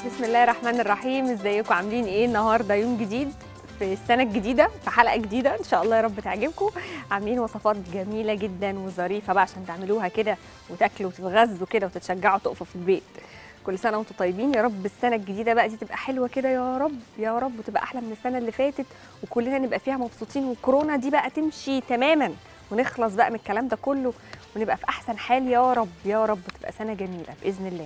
بسم الله الرحمن الرحيم. ازيكم عاملين ايه؟ النهارده يوم جديد في السنه الجديده، في حلقه جديده ان شاء الله يا رب تعجبكم. عاملين وصفات جميله جدا وظريفه بقى عشان تعملوها كده وتاكلوا وتتغذوا كده وتتشجعوا تقفوا في البيت. كل سنه وانتم طيبين يا رب. السنه الجديده بقى دي تبقى حلوه كده يا رب يا رب، وتبقى احلى من السنه اللي فاتت، وكلنا نبقى فيها مبسوطين، والكورونا دي بقى تمشي تماما ونخلص بقى من الكلام ده كله ونبقى في احسن حال يا رب يا رب. تبقى سنه جميله باذن الله.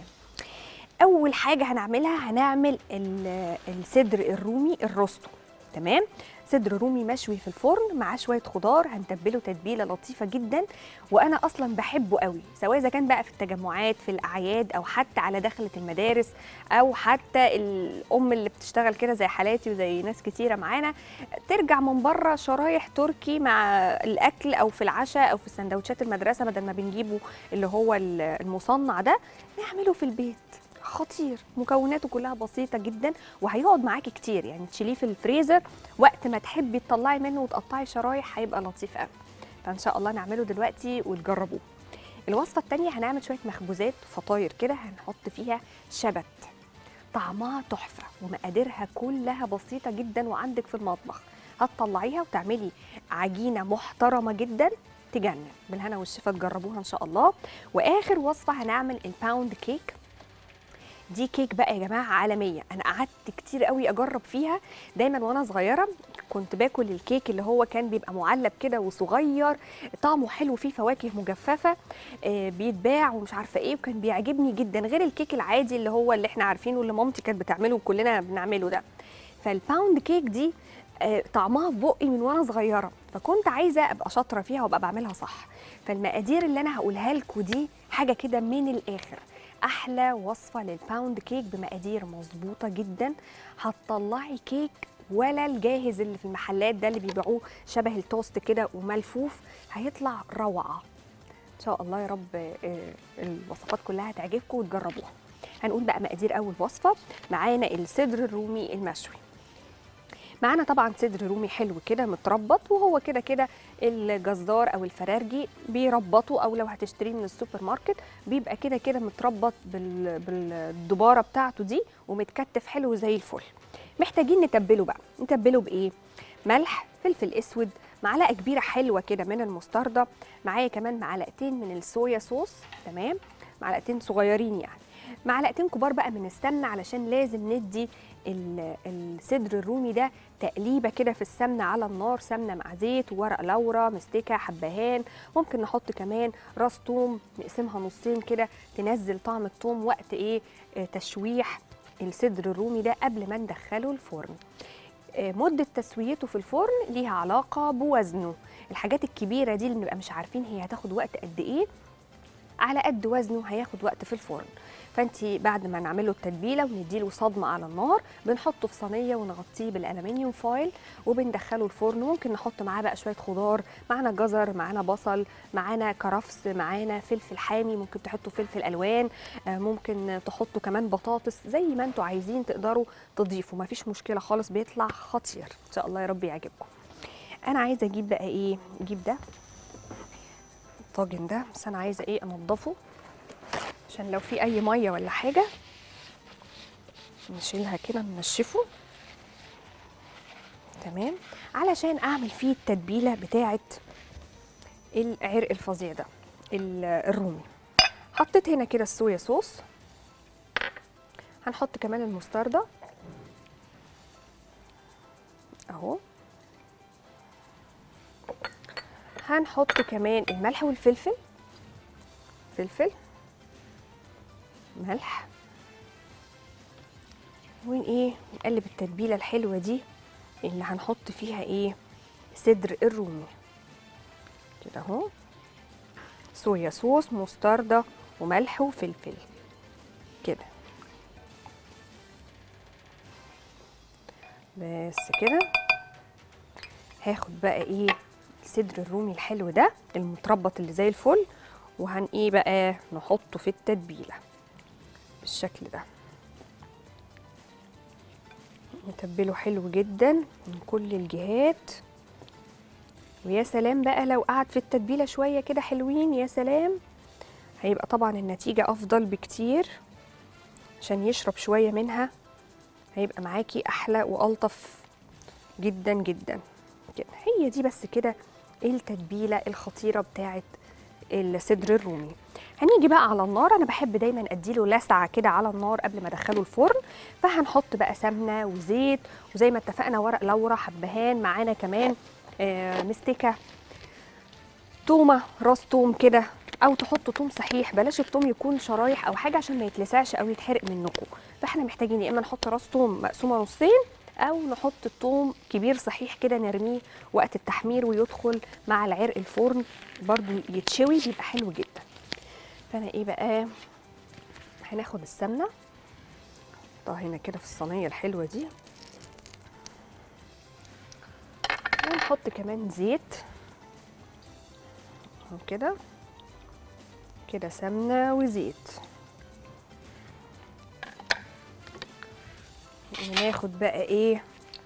اول حاجه هنعملها هنعمل الصدر الرومي الروستو. تمام، صدر رومي مشوي في الفرن مع شويه خضار، هنتبله تتبيله لطيفه جدا، وانا اصلا بحبه قوي، سواء اذا كان بقى في التجمعات في الاعياد او حتى على دخله المدارس، او حتى الام اللي بتشتغل كده زي حالاتي وزي ناس كتيره معانا ترجع من بره شرايح تركي مع الاكل، او في العشاء او في سندوتشات المدرسه، بدل ما بنجيبه اللي هو المصنع ده نعمله في البيت. خطير، مكوناته كلها بسيطه جدا، وهيقعد معاكي كتير، يعني تشيليه في الفريزر وقت ما تحبي تطلعي منه وتقطعي شرايح هيبقى لطيف قوي. فان شاء الله نعمله دلوقتي وتجربوه. الوصفه الثانيه هنعمل شويه مخبوزات فطاير كده، هنحط فيها شبت، طعمها تحفه ومقاديرها كلها بسيطه جدا وعندك في المطبخ. هتطلعيها وتعملي عجينه محترمه جدا تجنن. بالهنا والشفا تجربوها ان شاء الله. واخر وصفه هنعمل الباوند كيك. دي كيك بقى يا جماعه عالميه، انا قعدت كتير قوي اجرب فيها. دايما وانا صغيره كنت باكل الكيك اللي هو كان بيبقى معلب كده وصغير، طعمه حلو فيه فواكه مجففه، بيتباع ومش عارفه ايه، وكان بيعجبني جدا، غير الكيك العادي اللي هو اللي احنا عارفينه اللي مامتي كانت بتعمله وكلنا بنعمله ده. فالباوند كيك دي طعمها في بقي من وانا صغيره، فكنت عايزه ابقى شاطره فيها وابقى بعملها صح. فالمقادير اللي انا هقولها لكم دي حاجه كده من الاخر، احلى وصفه للباوند كيك بمقادير مظبوطه جدا. هتطلعي كيك ولا الجاهز اللي في المحلات ده اللي بيبيعوه شبه التوست كده وملفوف، هيطلع روعه ان شاء الله يا رب. الوصفات كلها هتعجبكم وتجربوها. هنقول بقى مقادير اول وصفه. معانا الصدر الرومي المشوي. معانا طبعا صدر رومي حلو كده متربط، وهو كده كده الجزار او الفرارجي بيربطه، او لو هتشتريه من السوبر ماركت بيبقى كده كده متربط بالدباره بتاعته دي ومتكتف حلو زي الفل. محتاجين نتبله بقى. نتبله بايه؟ ملح، فلفل اسود، معلقه كبيره حلوه كده من المستردة، معايا كمان معلقتين من الصويا صوص، تمام، معلقتين صغيرين يعني، معلقتين كبار بقى من السمنه، علشان لازم ندي الصدر الرومي ده تقليبه كده في السمنه على النار، سمنه مع زيت وورق لورا مستكه حبهان، ممكن نحط كمان راس توم نقسمها نصين كده تنزل طعم التوم وقت ايه تشويح الصدر الرومي ده قبل ما ندخله الفرن. مده تسويته في الفرن ليها علاقه بوزنه. الحاجات الكبيره دي اللي بنبقى مش عارفين هي هتاخد وقت قد ايه، على قد وزنه هياخد وقت في الفرن. فانت بعد ما نعمله التتبيله ونديله صدمه على النار بنحطه في صينيه ونغطيه بالالومنيوم فويل وبندخله الفرن. ممكن نحط معاه بقى شويه خضار، معانا جزر، معانا بصل، معانا كرفس، معانا فلفل حامي، ممكن تحطوا فلفل الوان، ممكن تحطوا كمان بطاطس، زي ما انتوا عايزين تقدروا تضيفوا، مفيش مشكله خالص، بيطلع خطير ان شاء الله يا رب يعجبكم. انا عايزه اجيب بقى ايه، اجيب ده الطاجن ده، بس انا عايزه ايه انضفه عشان لو في اي ميه ولا حاجه نشيلها كده ننشفه، تمام، علشان اعمل فيه التتبيله بتاعه العرق الفظيع ده الرومي. حطيت هنا كده الصويا صوص، هنحط كمان المستردة اهو، هنحط كمان الملح والفلفل، فلفل، ملح، ايه، نقلب التتبيله الحلوه دي اللي هنحط فيها ايه صدر الرومي كده اهو، صويا صوص، مستردة، وملح وفلفل كده، بس كده. هاخد بقى ايه الصدر الرومي الحلو ده المتربط اللي زي الفل، وهن ايه بقى نحطه في التتبيله بالشكل ده، نتبله حلو جدا من كل الجهات. ويا سلام بقى لو قعد في التتبيله شويه كده حلوين، يا سلام، هيبقى طبعا النتيجه افضل بكتير عشان يشرب شويه منها، هيبقى معاكي احلى والطف جدا جدا كده. هي دي بس كده التتبيله الخطيره بتاعه الصدر الرومي. هنيجي بقى على النار، انا بحب دايما اديله لسعه كده على النار قبل ما ادخله الفرن. فهنحط بقى سمنه وزيت، وزي ما اتفقنا ورق لورا، حبهان، معانا كمان مستكه، تومه، راس توم كده، او تحطوا توم صحيح، بلاش التوم يكون شرايح او حاجه عشان ما يتلسعش او يتحرق منكم. فاحنا محتاجين يا اما نحط راس توم مقسومه نصين، او نحط التوم كبير صحيح كده نرميه وقت التحمير ويدخل مع العرق الفرن برضو يتشوي، بيبقى حلو جدا. فانا ايه بقى، هناخد السمنه نحطها هنا كده في الصينيه الحلوه دي، ونحط كمان زيت كده كده، سمنه وزيت. وناخد بقى ايه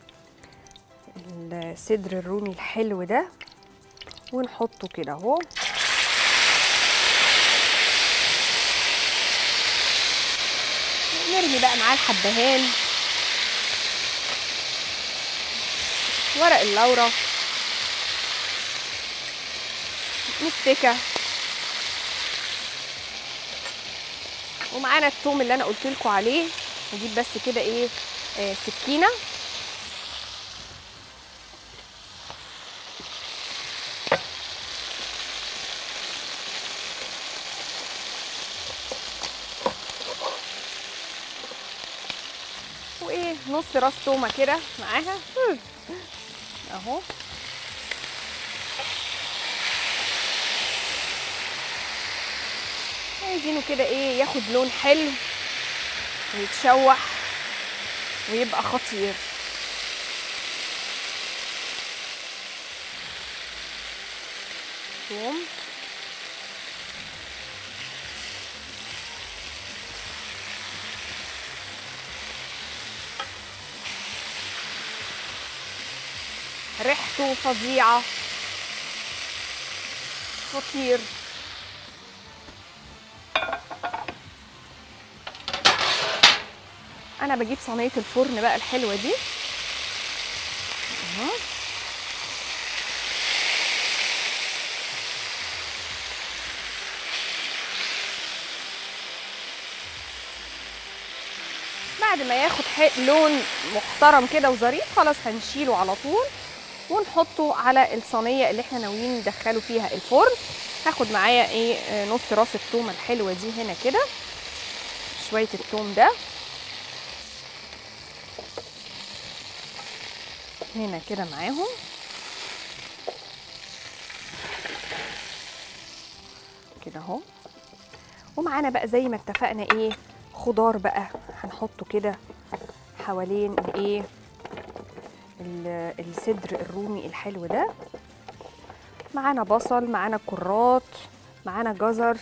الصدر الرومي الحلو ده ونحطه كده اهو، نرمي بقى معاه الحبهان، ورق اللورا، مستكه، ومعانا الثوم اللي انا قلت لكم عليه. نجيب بس كده ايه سكينه وايه نص راس تومه كده معاها اهو. عايزينه كده ايه ياخد لون حلو ويتشوح ويبقى خطير. ثوم، ريحته فظيعه، خطير. انا بجيب صينيه الفرن بقى الحلوه دي اهو، بعد ما ياخد لون محترم كده وظريف خلاص هنشيله على طول ونحطه على الصينيه اللي احنا ناويين ندخله فيها الفرن. هاخد معايا ايه نص راس التومه الحلوه دي هنا كده، شويه التوم ده هنا كده معاهم كده اهو. ومعانا بقى زي ما اتفقنا ايه خضار بقى هنحطه كده حوالين ايه الصدر الرومي الحلو ده. معانا بصل، معانا كرات، معانا جزر،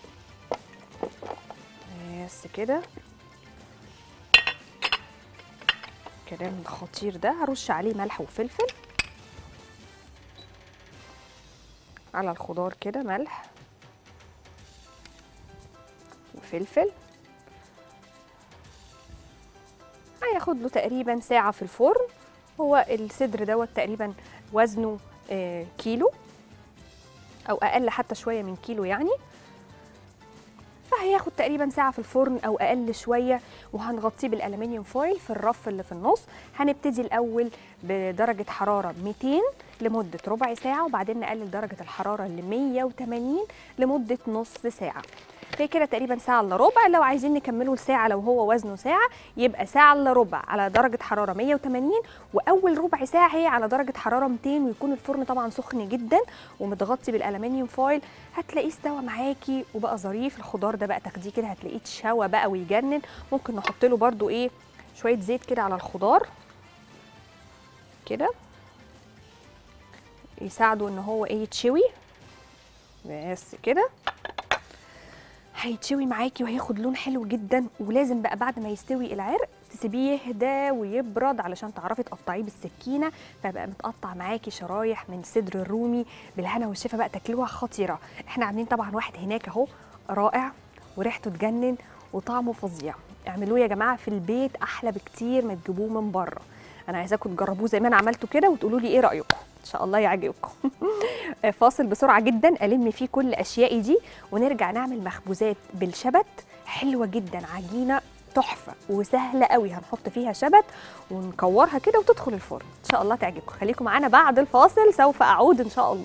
بس كده الكلام الخطير ده. هرش عليه ملح وفلفل على الخضار كده، ملح وفلفل. هياخد له تقريبا ساعة في الفرن. هو الصدر دوت تقريبا وزنه كيلو او اقل حتى شوية من كيلو يعني، فهياخد تقريبا ساعة في الفرن او اقل شوية. وهنغطيه بالالومنيوم فويل في الرف اللي في النص. هنبتدي الاول بدرجة حرارة 200 لمدة ربع ساعة، وبعدين نقلل درجة الحرارة ل 180 لمدة نص ساعة. هي كده تقريبا ساعة الا ربع. لو عايزين نكمله لساعة لو هو وزنه ساعة يبقى ساعة الا ربع على درجة حرارة 180، واول ربع ساعة هي على درجة حرارة 200، ويكون الفرن طبعا سخن جدا ومتغطي بالالومنيوم فويل. هتلاقيه استوى معاكي وبقى ظريف. الخضار ده بقى تاخديه كده هتلاقيه اتشوى بقى ويجنن. ممكن نحط له برده ايه شوية زيت كده على الخضار كده يساعده ان هو ايه يتشوي، بس كده هيتشوي معاكي وهياخد لون حلو جدا. ولازم بقى بعد ما يستوي العرق تسيبيه يهدى ويبرد علشان تعرفي تقطعيه بالسكينه، فبقى متقطع معاكي شرايح من صدر الرومي بالهنا والشفا. بقى تاكلوها خطيره. احنا عاملين طبعا واحد هناك اهو رائع وريحته تجنن وطعمه فظيع. اعملوه يا جماعه في البيت، احلى بكتير ما تجيبوه من بره. انا عايزاكم تجربوه زي ما انا عملته كده وتقولوا لي ايه رايكم، ان شاء الله يعجبكم. فاصل بسرعه جدا الم فيه كل اشيائي دي، ونرجع نعمل مخبوزات بالشبت حلوه جدا، عجينه تحفه وسهله قوي. هنحط فيها شبت ونكورها كده وتدخل الفرن، ان شاء الله تعجبكم. خليكم معانا بعد الفاصل، سوف اعود ان شاء الله.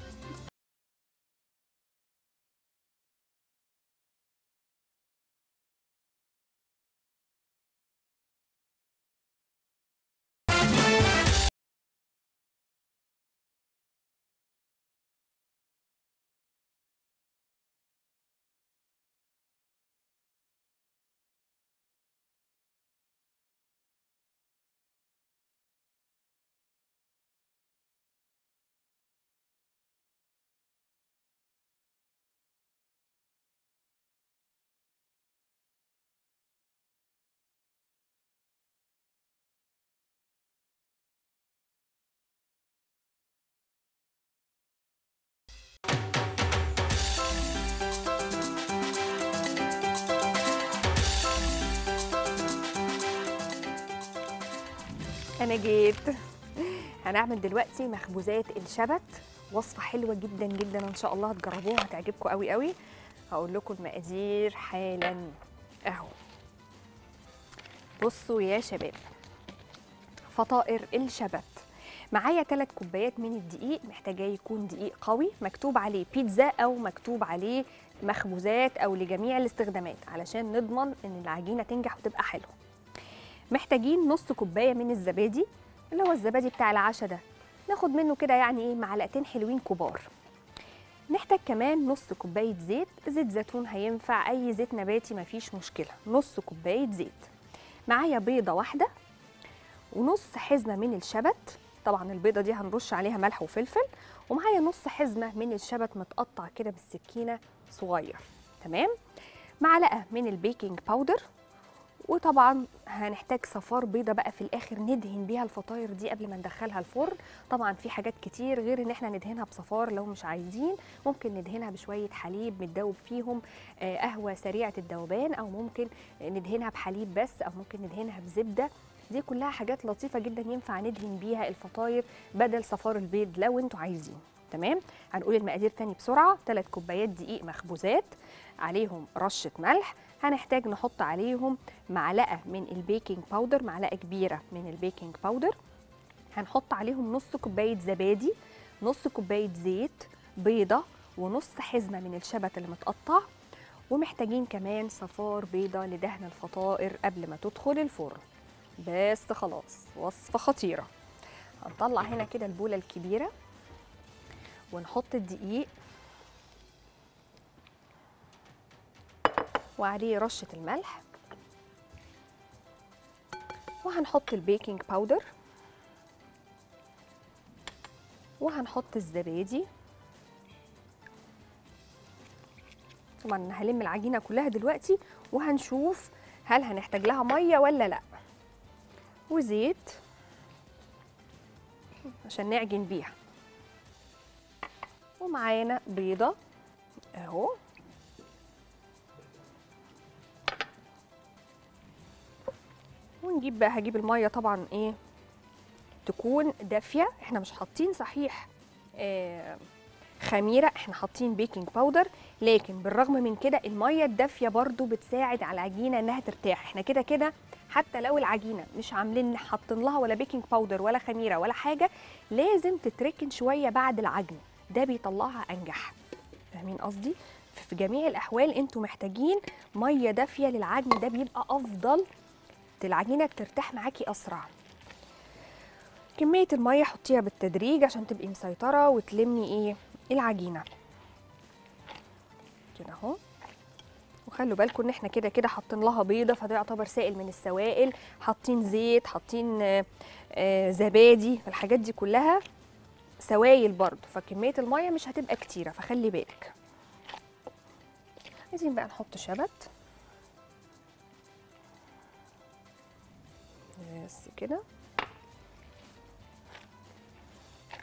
انا جيت. هنعمل دلوقتي مخبوزات الشبت، وصفه حلوه جدا جدا، ان شاء الله هتجربوها هتعجبكم قوي قوي. هقول لكم المقادير حالا اهو. بصوا يا شباب، فطائر الشبت. معايا 3 كوبايات من الدقيق، محتاجاه يكون دقيق قوي مكتوب عليه بيتزا او مكتوب عليه مخبوزات او لجميع الاستخدامات، علشان نضمن ان العجينه تنجح وتبقى حلوه. محتاجين نص كوبايه من الزبادي، اللي هو الزبادي بتاع العشاء ده، ناخد منه كده يعني ايه معلقتين حلوين كبار. نحتاج كمان نص كوبايه زيت، زيت زيتون هينفع، اي زيت نباتي مفيش مشكله، نص كوبايه زيت. معايا بيضه واحده، ونص حزمه من الشبت، طبعا البيضه دي هنرش عليها ملح وفلفل، ومعايا نص حزمه من الشبت متقطع كده بالسكينه صغير، تمام. معلقه من البيكنج باودر، وطبعا هنحتاج صفار بيضه بقى في الاخر ندهن بيها الفطاير دي قبل ما ندخلها الفرن. طبعا في حاجات كتير غير ان احنا ندهنها بصفار، لو مش عايزين ممكن ندهنها بشويه حليب متدوب فيهم، قهوه سريعه الذوبان، او ممكن ندهنها بحليب بس، او ممكن ندهنها بزبده. دي كلها حاجات لطيفه جدا ينفع ندهن بيها الفطاير بدل صفار البيض لو انتوا عايزين، تمام. هنقول المقادير تاني بسرعه: 3 كوبايات دقيق مخبوزات، عليهم رشه ملح، هنحتاج نحط عليهم معلقه من البيكنج باودر، معلقه كبيره من البيكنج باودر، هنحط عليهم نص كوبايه زبادي، نص كوبايه زيت، بيضه، ونص حزمه من الشبت اللي متقطع، ومحتاجين كمان صفار بيضه لدهن الفطائر قبل ما تدخل الفرن. بس خلاص، وصفه خطيره. هنطلع هنا كده البوله الكبيره ونحط الدقيق وعليه رشه الملح، وهنحط البيكنج باودر، وهنحط الزبادي. طبعا هلم العجينه كلها دلوقتي وهنشوف هل هنحتاج لها ميه ولا لا، وزيت عشان نعجن بيها، ومعانا بيضه اهو، ونجيب بقى، هجيب الميه طبعا ايه تكون دافيه، احنا مش حاطين صحيح خميره، احنا حاطين بيكنج باودر، لكن بالرغم من كده الميه الدافيه برضو بتساعد على العجينه انها ترتاح. احنا كده كده حتى لو العجينه مش عاملين حاطين لها ولا بيكنج باودر ولا خميره ولا حاجه، لازم تتركن شويه بعد العجن، ده بيطلعها انجح. فاهمين قصدي؟ في جميع الاحوال انتوا محتاجين ميه دافيه للعجن، ده بيبقى افضل، العجينه ترتاح معاكي اسرع. كميه الميه حطيها بالتدريج عشان تبقي مسيطره وتلمي ايه العجينه كده اهو. وخلوا بالكم ان احنا كده كده حاطين لها بيضه، فده يعتبر سائل من السوائل، حاطين زيت، حاطين زبادي، فالحاجات دي كلها سوائل برضو، فكميه الميه مش هتبقى كتيره، فخلي بالك. عايزين بقى نحط شبت بس كده،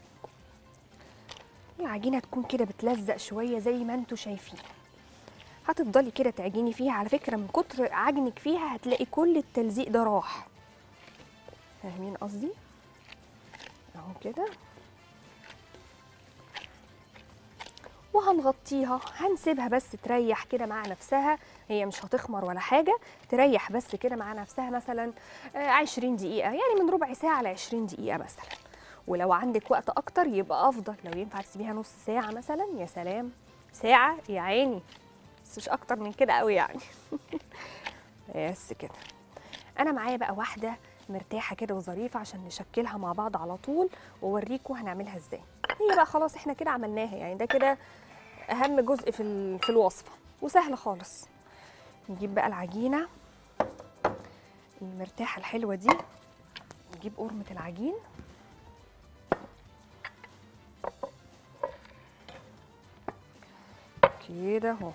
العجينه تكون كده بتلزق شويه زي ما انتوا شايفين. هتفضلي كده تعجني فيها. على فكره من كتر عجنك فيها هتلاقي كل التلزيق ده راح. فاهمين قصدي؟ اهو كده. وهنغطيها، هنسيبها بس تريح كده مع نفسها، هي مش هتخمر ولا حاجه، تريح بس كده مع نفسها مثلا 20 دقيقه، يعني من ربع ساعه ل 20 دقيقه مثلا. ولو عندك وقت اكتر يبقى افضل، لو ينفع تسيبيها نص ساعه مثلا يا سلام، ساعه يا عيني، بس مش اكتر من كده قوي يعني. بس كده. انا معايا بقى واحده مرتاحه كده وظريفه عشان نشكلها مع بعض على طول واوريكم هنعملها ازاي. هي بقى خلاص احنا كده عملناها، يعني ده كده اهم جزء في الوصفه وسهل خالص. نجيب بقى العجينه المرتاحه الحلوه دي، نجيب قرمه العجين كده اهو.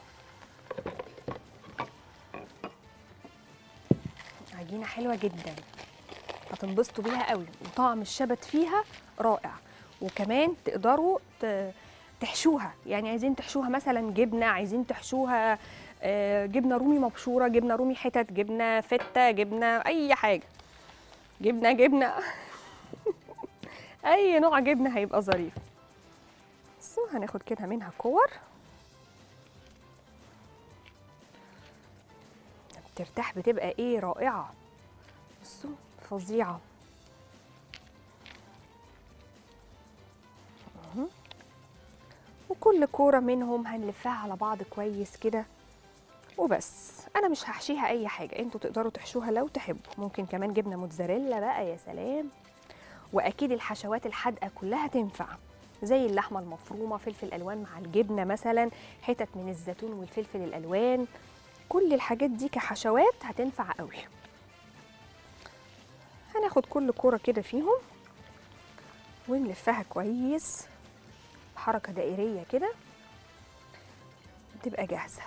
عجينه حلوه جدا هتنبسطوا بيها قوي، وطعم الشبت فيها رائع. وكمان تقدروا تحشوها، يعني عايزين تحشوها مثلا جبنه، عايزين تحشوها جبنه رومي مبشوره، جبنه رومي حتت، جبنه فته، جبنه اي حاجه، جبنه اي نوع جبنه هيبقى ظريف. بصوا هناخد كده منها كور بترتاح، بتبقى ايه رائعه. بصوا فظيعه. وكل كوره منهم هنلفها على بعض كويس كده وبس. انا مش هحشيها اي حاجه، انتوا تقدروا تحشوها لو تحبوا، ممكن كمان جبنه موتزاريلا بقى يا سلام. واكيد الحشوات الحادقه كلها تنفع، زي اللحمه المفرومه، فلفل الوان مع الجبنه مثلا، حتت من الزيتون والفلفل الالوان، كل الحاجات دي كحشوات هتنفع قوي. هناخد كل كوره كده فيهم ونلفها كويس بحركه دائريه كده، تبقى جاهزه.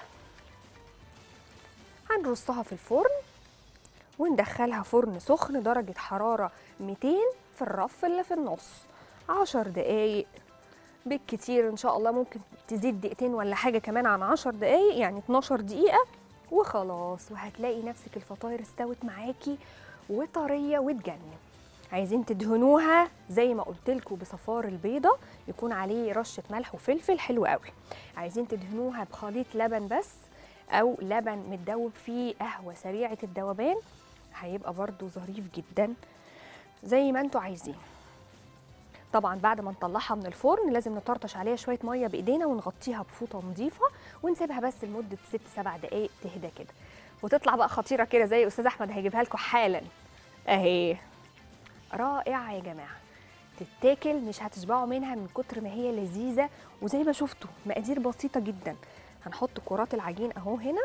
هنرصها في الفرن وندخلها فرن سخن درجة حرارة 200 في الرف اللي في النص 10 دقايق بالكتير. ان شاء الله ممكن تزيد دقيقتين ولا حاجة كمان عن 10 دقايق، يعني 12 دقيقة وخلاص. وهتلاقي نفسك الفطاير استوت معاكي وطرية وتجنن. عايزين تدهنوها زي ما قلتلكوا بصفار البيضة، يكون عليه رشة ملح وفلفل حلو قوي. عايزين تدهنوها بخليط لبن بس، او لبن متدوب فيه قهوة سريعة الذوبان، هيبقى برضو ظريف جدا زي ما انتوا عايزين. طبعا بعد ما نطلعها من الفرن لازم نطرطش عليها شويه ميه بايدينا ونغطيها بفوطه نظيفه ونسيبها بس لمده 6-7 دقائق تهدى كده، وتطلع بقى خطيره كده زي استاذ احمد هيجيبها لكم حالا اهي. رائعه يا جماعه، تتاكل مش هتشبعوا منها من كتر ما هي لذيذه. وزي ما شفتوا مقادير بسيطه جدا. هنحط كرات العجين اهو هنا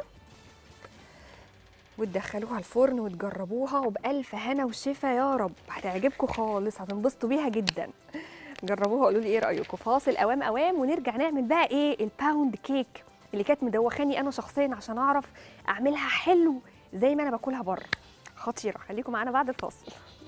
وتدخلوها الفرن وتجربوها، وبألف هنا وشفا يا رب. هتعجبكم خالص، هتنبسطوا بيها جدا. جربوها قولوا لي ايه رايكم. فاصل اوام ونرجع نعمل بقى ايه الباوند كيك اللي كانت مدوخاني انا شخصيا عشان اعرف اعملها حلو زي ما انا باكلها بره. خطيره. خليكم معانا بعد الفاصل.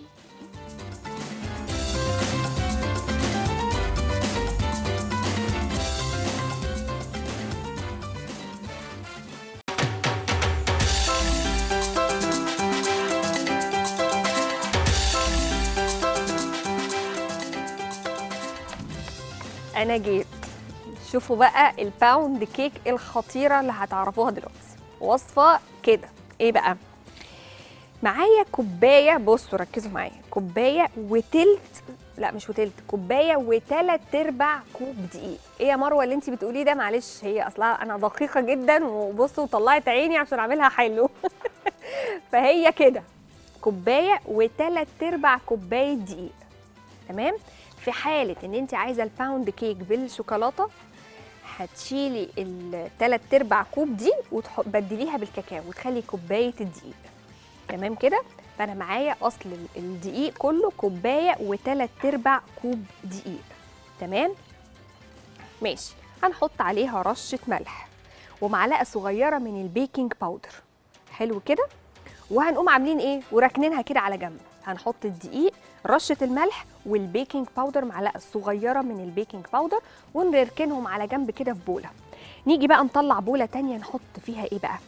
انا جيت. شوفوا بقى الباوند كيك الخطيره اللي هتعرفوها دلوقتي. وصفه كده ايه بقى؟ معايا كوبايه، بصوا ركزوا معايا، كوبايه وتلت، لا مش وتلت، كوبايه وتلات ارباع كوب دقيق. ايه يا مروه اللي انت بتقوليه ده؟ معلش هي اصلا انا دقيقه جدا، وبصوا طلعت عيني عشان اعملها حلو. فهي كده كوبايه وتلات ارباع كوبايه دقيق. تمام. في حالة ان انت عايزة الباوند كيك بالشوكولاتة هتشيلي التلات ارباع كوب دي وتبدليها بالكاكاو وتخلي كوباية الدقيق. تمام كده. فانا معايا اصل الدقيق كله كوباية وتلات ارباع كوب دقيق. تمام ماشي. هنحط عليها رشة ملح ومعلقة صغيرة من البيكنج باودر. حلو كده. وهنقوم عاملين ايه وراكنينها كده على جنب. هنحط الدقيق، رشه الملح والبيكنج باودر، معلقه صغيره من البيكنج باودر، ونركنهم على جنب كده في بوله. نيجي بقى نطلع بوله تانية نحط فيها ايه بقى؟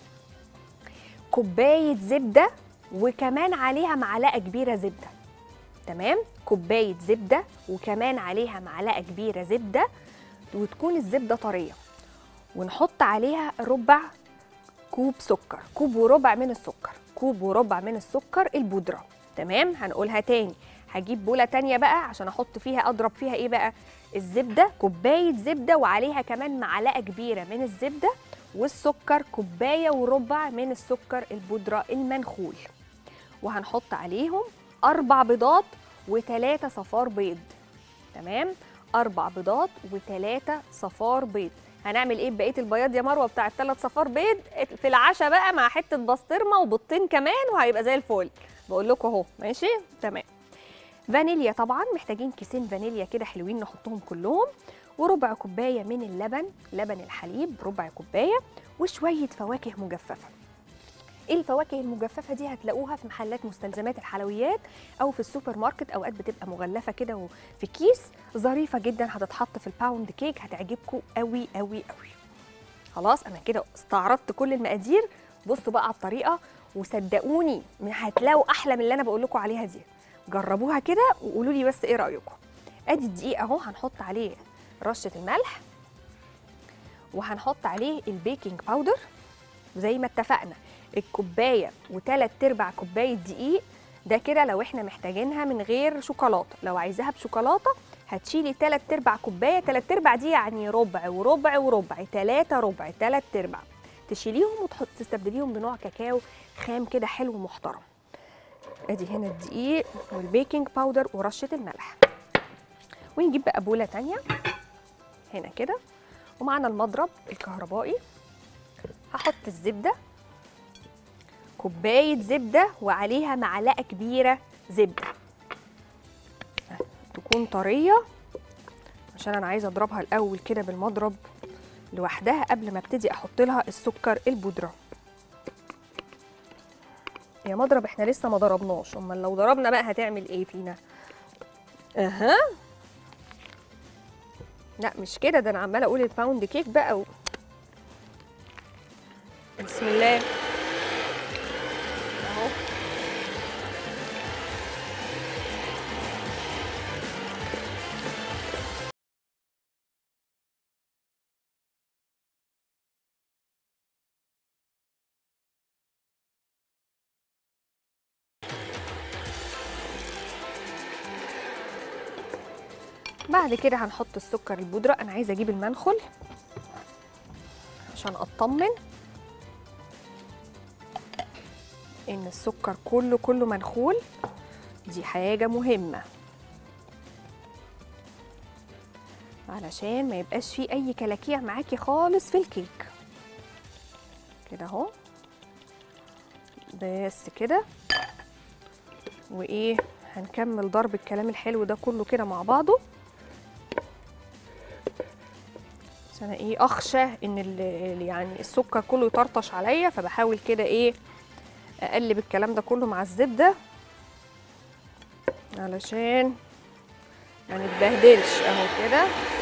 كوبايه زبده وكمان عليها معلقه كبيره زبده. تمام؟ كوبايه زبده وكمان عليها معلقه كبيره زبده، وتكون الزبده طريه، ونحط عليها ربع كوب سكر، كوب وربع من السكر، كوب وربع من السكر البودره. تمام؟ هنقولها تاني. هجيب بوله تانية بقى عشان احط فيها، اضرب فيها ايه بقى؟ الزبده، كوبايه زبده وعليها كمان معلقه كبيره من الزبده، والسكر كوبايه وربع من السكر البودره المنخول، وهنحط عليهم 4 بيضات و3 صفار بيض. تمام؟ 4 بيضات و3 صفار بيض. هنعمل ايه ببقيه البياض يا مروه بتاع ال3 صفار بيض؟ في العشاء بقى مع حته بسطرمه وبيضتين كمان وهيبقى زي الفل. بقول لكم اهو. ماشي؟ تمام. فانيليا طبعا، محتاجين كيسين فانيليا كده حلوين نحطهم كلهم، وربع كوبايه من اللبن، لبن الحليب ربع كوبايه، وشويه فواكه مجففه. الفواكه المجففه دي هتلاقوها في محلات مستلزمات الحلويات او في السوبر ماركت، اوقات بتبقى مغلفه كده وفي كيس، ظريفه جدا، هتتحط في الباوند كيك، هتعجبكم قوي قوي قوي. خلاص انا كده استعرضت كل المقادير. بصوا بقى على الطريقه وصدقوني هتلاقوا احلى من اللي انا بقول لكم عليها دي. جربوها كده وقولوا لي بس ايه رايكم. ادي الدقيق اهو، هنحط عليه رشه الملح، وهنحط عليه البيكنج باودر زي ما اتفقنا، الكوبايه و3/4 كوبايه دقيق. ده كده لو احنا محتاجينها من غير شوكولاته، لو عايزاها بشوكولاته هتشيلي 3/4 كوبايه، 3/4 دي يعني ربع وربع وربع، 3 ربع 3/4، تشيليهم تستبدليهم بنوع كاكاو خام كده حلو محترم. ادي هنا الدقيق والبيكنج باودر ورشه الملح. ونجيب بقى بوله تانية هنا كده، ومعنا المضرب الكهربائي. هحط الزبده، كوبايه زبده وعليها معلقه كبيره زبده تكون طريه، عشان انا عايزه اضربها الاول كده بالمضرب لوحدها قبل ما ابتدي احط لها السكر البودره. يا مضرب احنا لسه ما ضربناش، امال لو ضربنا بقى هتعمل ايه فينا؟ اها، لا مش كده، ده انا عماله اقول الباوند كيك بقى بسم الله اهو. بعد كده هنحط السكر البودرة. انا عايزه اجيب المنخل عشان اطمن ان السكر كله منخول، دي حاجه مهمه علشان ما يبقاش فيه اي كلاكيع معاكي خالص في الكيك. كده اهو، بس كده. وايه، هنكمل ضرب الكلام الحلو ده كله كده مع بعضه، بس انا ايه اخشى ان يعني السكر كله يطرطش عليا، فبحاول كده ايه اقلب الكلام ده كله مع الزبده علشان ما نتبهدلش. اهو كده.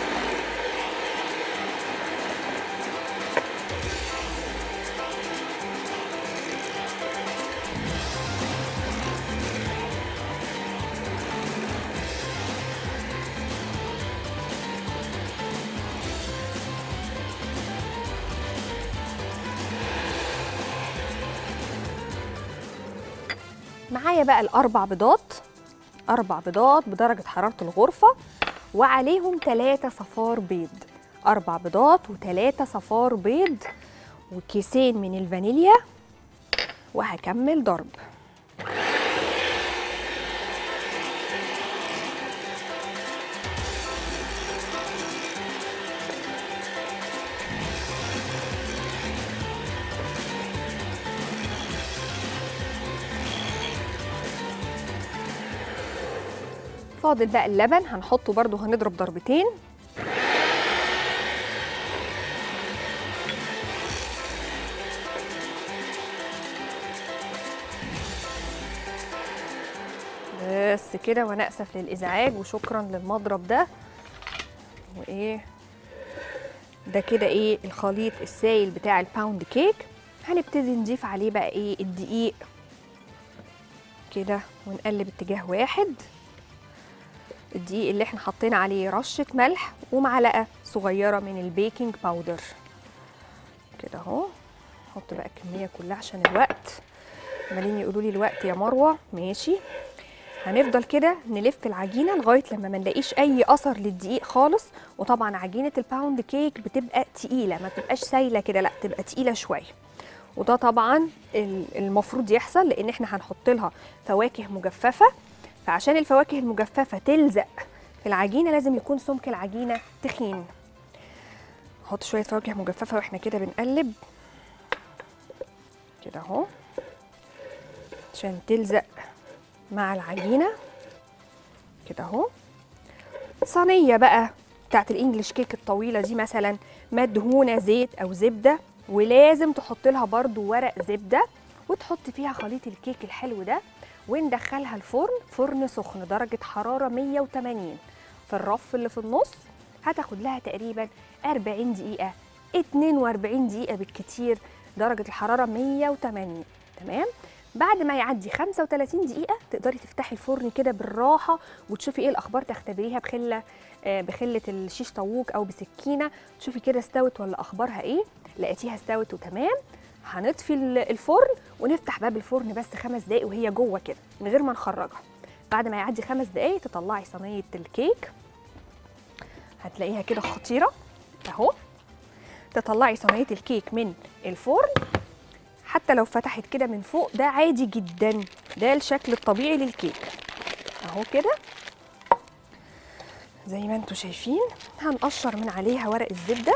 معايا بقى الاربع بيضات، 4 بيضات بدرجه حراره الغرفه وعليهم 3 صفار بيض، 4 بيضات و3 صفار بيض وكيسين من الفانيليا، وهكمل ضرب. فاضل بقى اللبن، هنحطه برضو، هنضرب ضربتين. بس كده، وانا اسف للازعاج وشكرا للمضرب ده. وايه، ده كده ايه الخليط السائل بتاع الباوند كيك. هنبتدي نضيف عليه بقى ايه الدقيق كده ونقلب اتجاه واحد. الدقيق اللي احنا حطينا عليه رشة ملح ومعلقة صغيرة من البيكنج باودر كده اهو. نحط بقى الكمية كلها عشان الوقت، عمالين يقولوا لي الوقت يا مروة. ماشي، هنفضل كده نلف العجينة لغاية لما ما نلاقيش أي أثر للدقيق خالص. وطبعا عجينة الباوند كيك بتبقى تقيلة، ما تبقاش سايلة كده، لا تبقى تقيلة شوية. وده طبعا المفروض يحصل لأن احنا هنحط لها فواكه مجففة، فعشان الفواكه المجففة تلزق في العجينة لازم يكون سمك العجينة تخين. نحط شوية فواكه مجففة واحنا كده بنقلب كده اهو عشان تلزق مع العجينة كده اهو. صينية بقى بتاعت الانجليش كيك الطويلة دي مثلا مدهونة زيت او زبدة، ولازم تحط لها برضو ورق زبدة وتحط فيها خليط الكيك الحلو ده، وندخلها الفرن. فرن سخن درجة حرارة 180 في الرف اللي في النص. هتاخد لها تقريبا 40 دقيقة 42 دقيقة بالكتير، درجة الحرارة 180. تمام. بعد ما يعدي 35 دقيقة تقدري تفتحي الفرن كده بالراحة وتشوفي ايه الأخبار، تختبريها بخلة الشيش طاووق أو بسكينة، تشوفي كده استوت ولا أخبارها ايه. لقيتيها استوت وتمام، هنطفي الفرن ونفتح باب الفرن بس 5 دقايق وهي جوه كده من غير ما نخرجها. بعد ما يعدي 5 دقايق تطلعي صينية الكيك، هتلاقيها كده خطيرة اهو. تطلعي صينية الكيك من الفرن حتى لو فتحت كده من فوق ده عادي جدا، ده الشكل الطبيعي للكيك اهو كده زي ما انتم شايفين. هنقشر من عليها ورق الزبدة،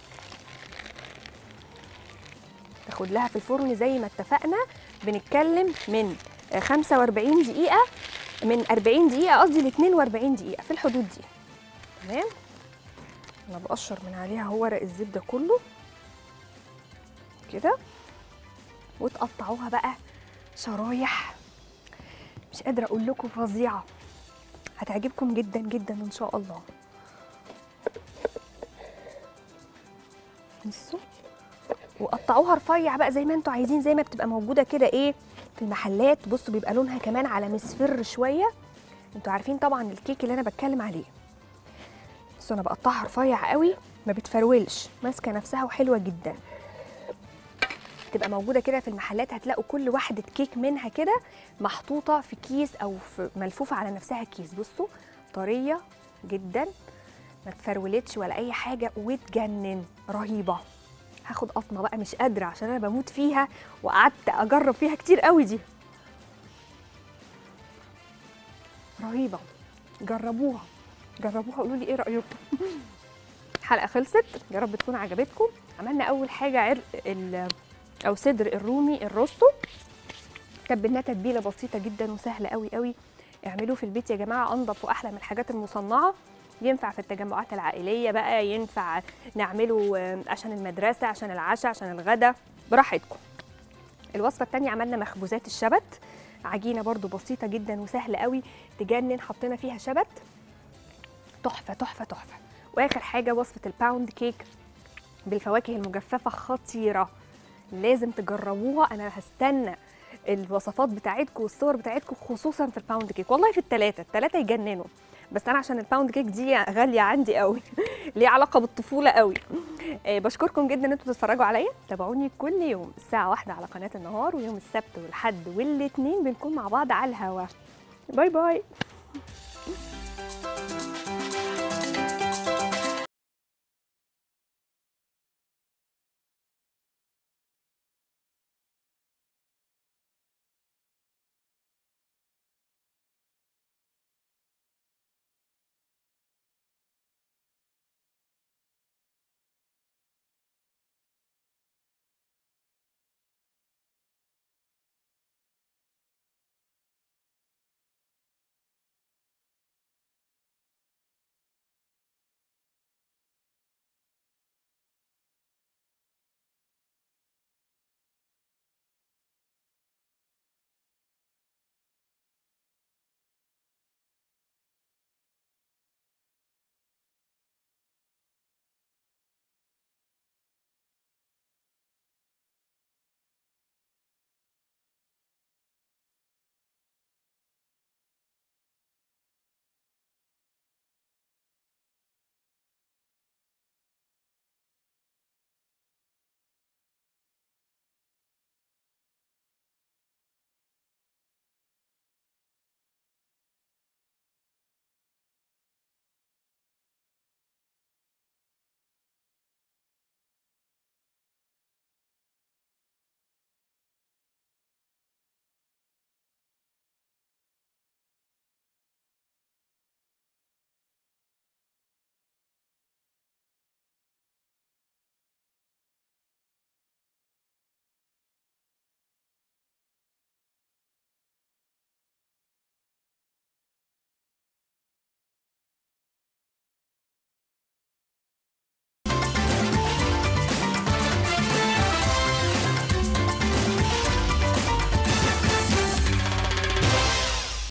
تاخد لها في الفرن زي ما اتفقنا بنتكلم من 45 دقيقة، من 40 دقيقة قصدي ل 42 دقيقة في الحدود دي. تمام. انا بقشر من عليها هو ورق الزبدة كله كده، وتقطعوها بقى شرايح مش قادرة اقول لكم فظيعة، هتعجبكم جدا جدا ان شاء الله. بصوا، وقطعوها رفيع بقى زي ما انتوا عايزين، زي ما بتبقى موجوده كده ايه في المحلات. بصوا بيبقى لونها كمان على مصفر شويه، انتوا عارفين طبعا الكيك اللي انا بتكلم عليه. بصوا انا بقطعها رفيع قوي، ما بتفرولش، ماسكه نفسها وحلوه جدا. تبقى موجوده كده في المحلات، هتلاقوا كل واحده كيك منها كده محطوطه في كيس او في ملفوفه على نفسها كيس. بصوا طريه جدا، ما تفرولتش ولا اي حاجه، وتجنن، رهيبه. هاخد قطمه بقى مش قادره عشان انا بموت فيها وقعدت اجرب فيها كتير قوي. دي رهيبه، جربوها جربوها قولوا لي ايه رايكم. الحلقه خلصت، يا رب تكون عجبتكم. عملنا اول حاجه عرق او صدر الرومي الروستو، تبلناه تتبيله بسيطه جدا وسهله قوي قوي. اعملوه في البيت يا جماعه، انضف واحلى من الحاجات المصنعه. ينفع في التجمعات العائليه بقى، ينفع نعمله عشان المدرسه، عشان العشاء، عشان الغدا، براحتكم. الوصفه الثانيه عملنا مخبوزات الشبت، عجينه برده بسيطه جدا وسهله قوي تجنن، حطينا فيها شبت تحفه تحفه تحفه. واخر حاجه وصفه الباوند كيك بالفواكه المجففه، خطيره، لازم تجربوها. انا هستنى الوصفات بتاعتكم والصور بتاعتكم، خصوصا في الباوند كيك، والله في الثلاثه يجننوا، بس انا عشان الباوند كيك دي غاليه عندي قوي. ليه علاقه بالطفوله قوي. بشكركم جدا ان انتم بتتفرجوا عليا. تابعوني كل يوم الساعه 1 على قناه النهار، ويوم السبت والحد والاثنين بنكون مع بعض على الهوا. باي باي.